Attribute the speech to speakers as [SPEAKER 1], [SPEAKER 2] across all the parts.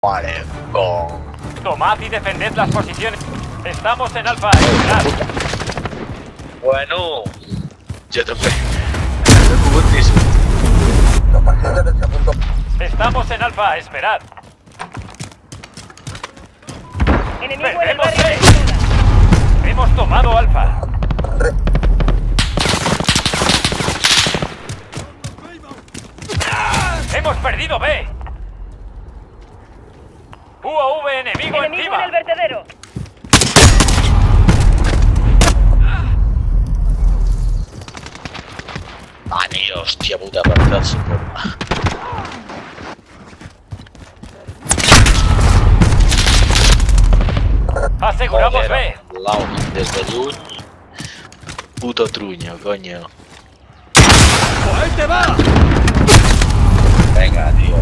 [SPEAKER 1] Vale, con...
[SPEAKER 2] Tomad y defended las posiciones. Estamos en Alfa. Esperad.
[SPEAKER 1] Bueno, yo también.
[SPEAKER 2] Estamos en Alfa. Esperad.
[SPEAKER 3] Enemigo en el
[SPEAKER 2] Perdemos
[SPEAKER 3] barrio de
[SPEAKER 2] B.
[SPEAKER 3] zona.
[SPEAKER 2] Hemos tomado Alfa. Hemos perdido B. UAV enemigo
[SPEAKER 3] Enemigo
[SPEAKER 2] encima.
[SPEAKER 3] en el vertedero.
[SPEAKER 1] Ani, hòstia puta, per dar-se por.
[SPEAKER 2] Aseguramos
[SPEAKER 1] Joder,
[SPEAKER 2] B.
[SPEAKER 1] l'Audi des de lluny. Puto trunya, coño.
[SPEAKER 2] ¡Ahí te va!
[SPEAKER 1] Venga, tío.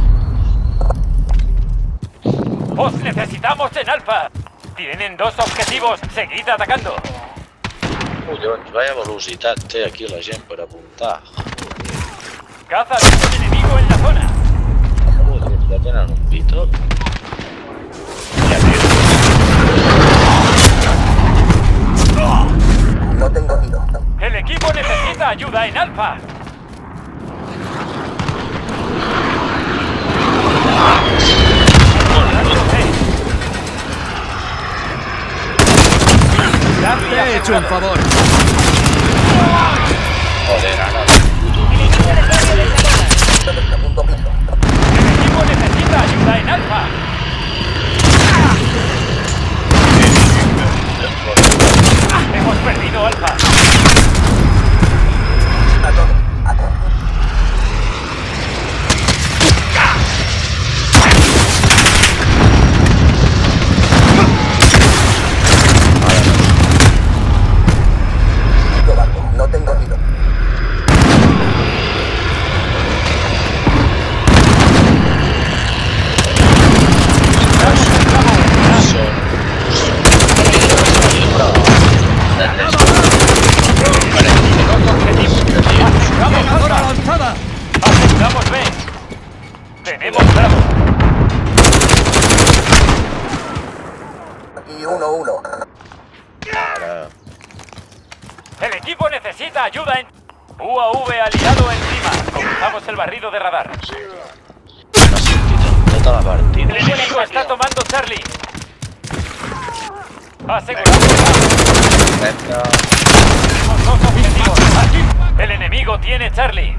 [SPEAKER 2] Os necesitamos en Alfa. Tienen dos objetivos. Seguid atacando.
[SPEAKER 1] Collons, vaya velocitat té aquí la gent per apuntar.
[SPEAKER 2] Caza un enemigo en la zona.
[SPEAKER 1] Joder, ja tenen un pito. Ja,
[SPEAKER 4] No tengo tiro.
[SPEAKER 2] El equipo necesita ayuda en Alfa.
[SPEAKER 5] Te he hecho un favor.
[SPEAKER 1] Joder, ara.
[SPEAKER 3] Enemigo en el barrio de zona.
[SPEAKER 4] Del segundo piso.
[SPEAKER 2] El equipo necesita ayuda en Alfa. Hemos perdido Alfa.
[SPEAKER 4] A todos. A todos. No tengo tiro.
[SPEAKER 5] ¡Ahora avanzada!
[SPEAKER 2] Aseguramos B. Tenemos Bravo.
[SPEAKER 4] Aquí 1-1.
[SPEAKER 1] Ara.
[SPEAKER 2] El equipo necesita ayuda en... UAV aliado encima. Comenzamos el barrido de radar.
[SPEAKER 1] M'ha sentit en tota la partida.
[SPEAKER 2] El enemigo está tomando Charlie. Aseguramos
[SPEAKER 1] Venga.
[SPEAKER 2] Tenemos dos objetivos. Aquí. El enemigo tiene Charlie.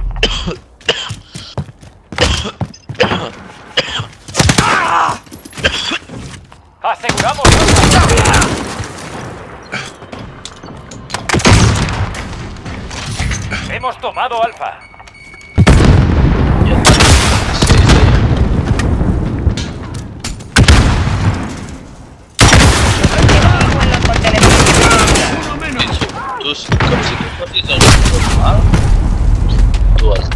[SPEAKER 2] Aseguramos Alfa. Hemos tomado Alfa.
[SPEAKER 3] Enemigo en los contenedores.
[SPEAKER 5] ¡Uno menos!
[SPEAKER 1] Tu, com si tu fossis el normal. Tu has...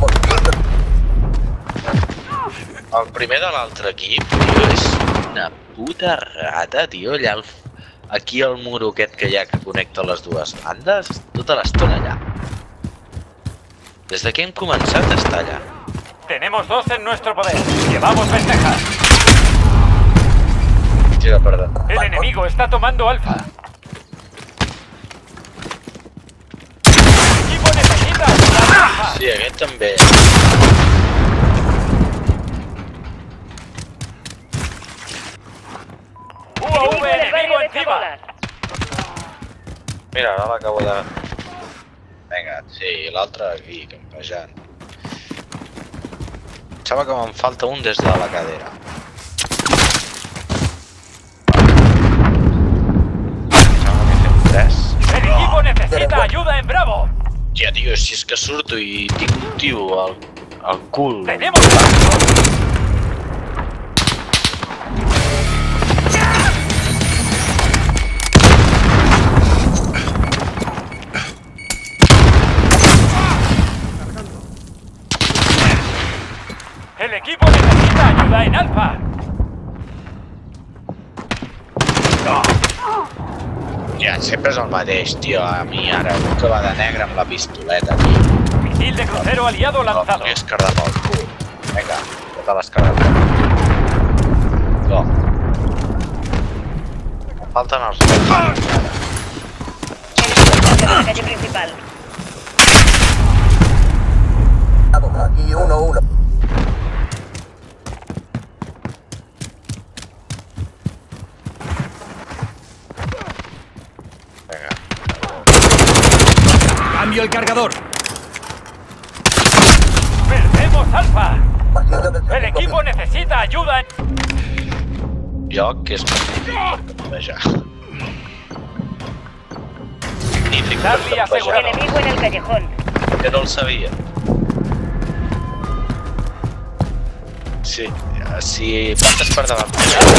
[SPEAKER 1] El primer de l'altre equip, tio, és una puta rata, tio, allà aquí al muro aquest que hi ha que connecta les dues bandes, tota l'estona allà. Des de que hem començat està allà.
[SPEAKER 2] Tenemos dos en nuestro poder. Llevamos ventaja.
[SPEAKER 1] Tira per dalt.
[SPEAKER 2] El enemigo está tomando Alfa. El equipo necesita ayuda en Alfa.
[SPEAKER 1] Sí, aquest també.
[SPEAKER 2] UAV
[SPEAKER 3] Enemigo en el barrio
[SPEAKER 2] enemigo
[SPEAKER 3] de
[SPEAKER 2] encima.
[SPEAKER 3] Zabolas.
[SPEAKER 1] Mira, ara l'acabo de... Vinga, sí, l'altre aquí, campejant. Sembla que me'n falta un des de la cadera. Sembla que he fet 3.
[SPEAKER 2] El equipo necesita ayuda en Bravo.
[SPEAKER 1] Ja, tio, si és que surto i tinc un tio al cul.
[SPEAKER 2] Tenemos Bravo. El equipo necesita ayuda en Alfa.
[SPEAKER 1] Ja, sempre és el mateix, tio. A mi ara, un que va de negre amb la pistoleta, tio.
[SPEAKER 2] Misil de crucero aliado
[SPEAKER 1] No,
[SPEAKER 2] lanzado.
[SPEAKER 1] m'hauria escardat pel cul. Vinga, tota l'escardat. falten els...
[SPEAKER 3] Enemigo cerca de la calle principal.
[SPEAKER 4] Aquí 1-1.
[SPEAKER 1] Vinga.
[SPEAKER 5] Cambio el cargador.
[SPEAKER 2] ¡Perdemos Alfa!
[SPEAKER 4] Pasillo del
[SPEAKER 2] ¡El
[SPEAKER 4] segundo
[SPEAKER 2] equipo
[SPEAKER 4] piso.
[SPEAKER 2] necesita ayuda!
[SPEAKER 1] Lloc que és magnífic per campejar. Magnífic per
[SPEAKER 2] Charlie asegurado.
[SPEAKER 1] campejar.
[SPEAKER 3] Enemigo en el callejón.
[SPEAKER 1] Que no el sabia. Sí, si passes per davant.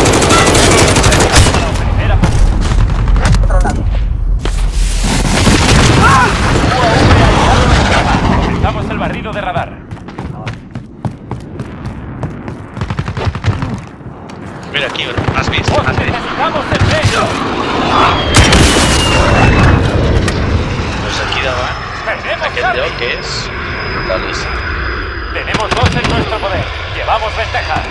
[SPEAKER 2] Primera
[SPEAKER 4] Otro lado.
[SPEAKER 2] Comenzamos el barrido de radar.
[SPEAKER 1] Mira aquí, has vist?
[SPEAKER 2] ¡Oh,
[SPEAKER 1] Has vist?
[SPEAKER 2] necesitamos el medio!
[SPEAKER 1] Doncs aquí davant,
[SPEAKER 2] ¡Perdemos
[SPEAKER 1] aquest
[SPEAKER 2] Charlie!
[SPEAKER 1] lloc és brutalíssim.
[SPEAKER 2] Tenemos dos en nuestro poder. Llevamos ventaja.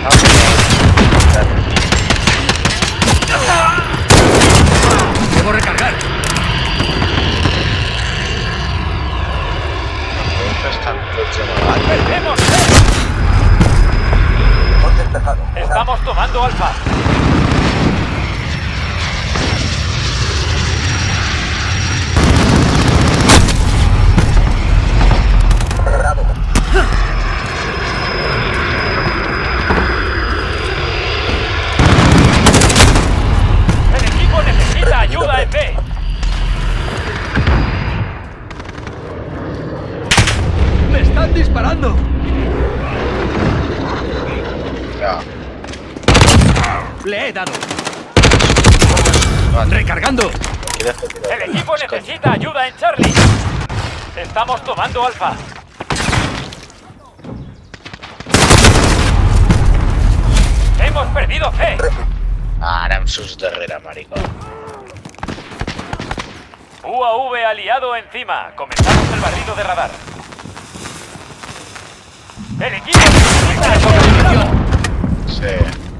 [SPEAKER 5] Debo recargar.
[SPEAKER 1] Estan tots amagats.
[SPEAKER 2] ¡Perdemos!
[SPEAKER 4] Hemos despejado.
[SPEAKER 2] Estamos tomando Alfa.
[SPEAKER 4] Bravo.
[SPEAKER 2] El equipo necesita ayuda en B.
[SPEAKER 5] ¡Me están disparando!
[SPEAKER 1] Ja.
[SPEAKER 5] Le he dado.
[SPEAKER 1] Vale,
[SPEAKER 5] Recargando.
[SPEAKER 1] aquí de fet...
[SPEAKER 2] El equipo necesita ayuda en Charlie. Estamos tomando Alfa. Hemos perdido C.
[SPEAKER 1] Ara em surts darrere, maricón.
[SPEAKER 2] UAV aliado encima. Comenzamos el barrido de radar. El equipo necesita ayuda.
[SPEAKER 1] Sí.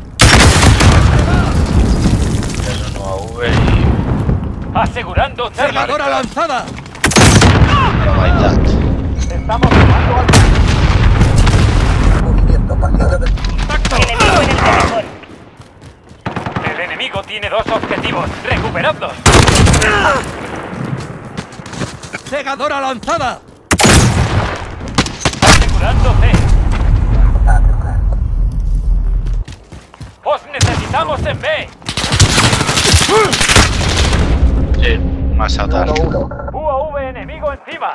[SPEAKER 1] És un UAV i...
[SPEAKER 2] Asegurando Charlie.
[SPEAKER 5] ¡Cargadora lanzada!
[SPEAKER 1] la meitat.
[SPEAKER 2] Estamos tomando Alfa.
[SPEAKER 4] Movimiento. Pasillo del...
[SPEAKER 3] Enemigo en el callejón.
[SPEAKER 2] El enemigo tiene dos objetivos. Recuperadlos.
[SPEAKER 5] ¡Cegadora lanzada!
[SPEAKER 2] Asegurando C. Os necesitamos en B.
[SPEAKER 1] Sí, massa tard.
[SPEAKER 4] 1-1.
[SPEAKER 2] UAV enemigo encima.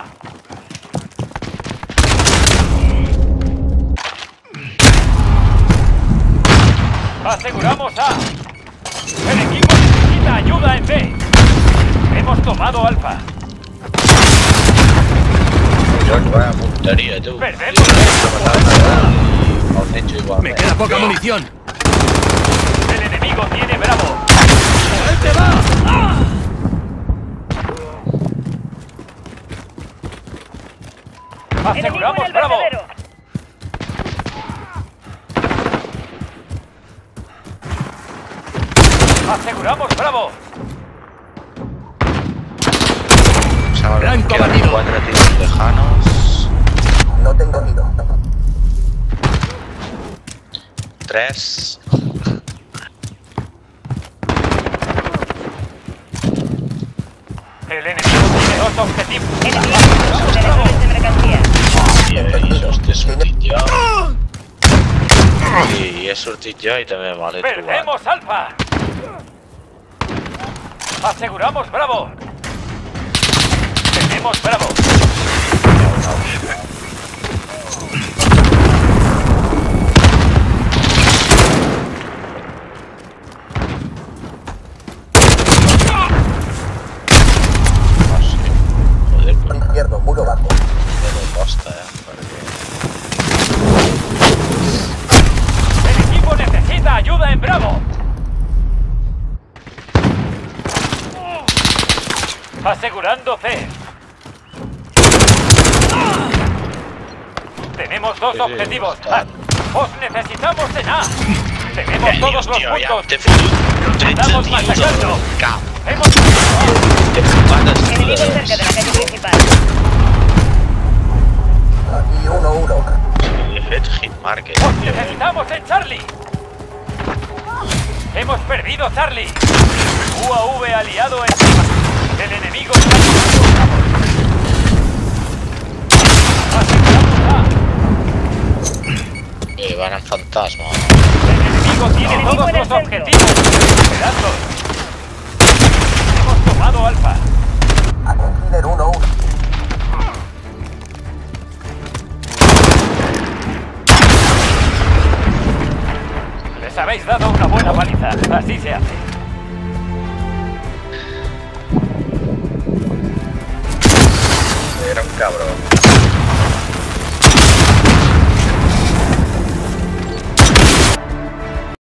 [SPEAKER 2] Aseguramos A. El equipo necesita ayuda en B. Hemos tomado Alfa.
[SPEAKER 1] Jo vaya punteria, tu.
[SPEAKER 2] Perdemos.
[SPEAKER 1] El menjo igual.
[SPEAKER 5] Me queda poca munición.
[SPEAKER 2] El enemigo tiene Bravo.
[SPEAKER 5] ¡Él te va!
[SPEAKER 3] Enemigo en
[SPEAKER 2] Aseguramos
[SPEAKER 3] el
[SPEAKER 2] Bravo.
[SPEAKER 3] vertedero.
[SPEAKER 2] Aseguramos Bravo.
[SPEAKER 5] Gran
[SPEAKER 1] Queden
[SPEAKER 5] combatido.
[SPEAKER 1] 4 tiros lejanos.
[SPEAKER 4] No tengo miedo.
[SPEAKER 1] 3.
[SPEAKER 2] El enemigo tiene dos objetivos.
[SPEAKER 3] Enemigo en los contenedores de mercancía.
[SPEAKER 1] I això he sortit jo. I he sortit jo i també me l'he trobat.
[SPEAKER 2] Perdemos Alfa. Aseguramos Bravo. Tenemos Bravo.
[SPEAKER 1] Joder, però
[SPEAKER 4] Izquierdo. Muro bajo.
[SPEAKER 1] no costa, perquè...
[SPEAKER 2] El equipo necesita ayuda en Bravo. Asegurando C. Tenemos dos
[SPEAKER 1] Sí,
[SPEAKER 2] objetivos.
[SPEAKER 1] está.
[SPEAKER 2] Os necesitamos en A. Tenemos todos los
[SPEAKER 1] Hòstia, ja
[SPEAKER 2] puntos.
[SPEAKER 1] t'he fotut 13
[SPEAKER 2] Estamos
[SPEAKER 1] tiros
[SPEAKER 2] masacrando.
[SPEAKER 1] al cap.
[SPEAKER 2] Hemos...
[SPEAKER 1] T'he fumat
[SPEAKER 3] Enemigos cerca de
[SPEAKER 1] estudes.
[SPEAKER 3] la calle principal.
[SPEAKER 4] Aquí 1-1.
[SPEAKER 1] He fet hit market.
[SPEAKER 2] ¡Os necesitamos en Charlie! ¡Hemos perdido Charlie! UAV aliado encima. El enemigo está tomando Bravo. Aseguramos
[SPEAKER 1] Van en fantasma.
[SPEAKER 2] A. El enemigo tiene
[SPEAKER 3] Enemigo
[SPEAKER 2] todos
[SPEAKER 3] en el
[SPEAKER 2] los
[SPEAKER 3] centro.
[SPEAKER 2] objetivos. Esperadlos. Hemos tomado Alfa.
[SPEAKER 4] Aquí Killer 1-1.
[SPEAKER 2] Les habéis dado una buena paliza. Así se hace.
[SPEAKER 1] Era un cabrón.